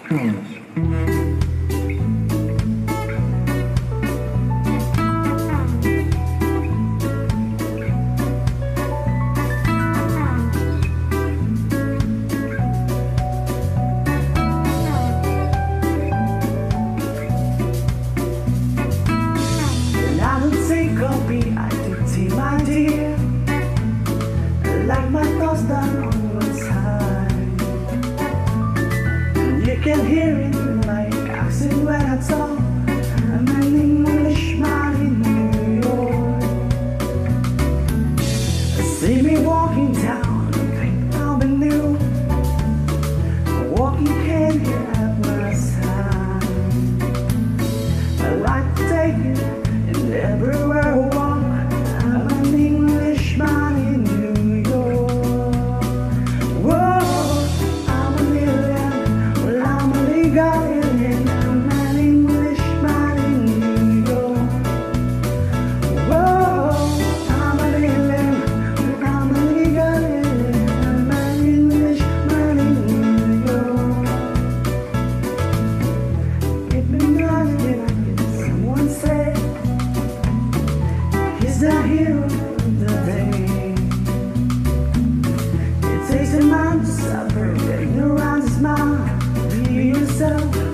Identity, my dear, like my thoughts done on your side. You can hear it in my accent when I talk. I'm an Englishman in New York. See me walking down Fifth Avenue, walking hand at my side. I like to take it and everywhere I walk. I'm an Englishman in New York. Whoa, I'm a alien, well I'm a legal alien. I'm an Englishman in New York. Whoa, I'm an alien, well I'm a legal alien. I'm an Englishman in New York. If I'm not again, someone said he's the hero of the day. It takes a man to suffer, ignorance is mine. Be yourself.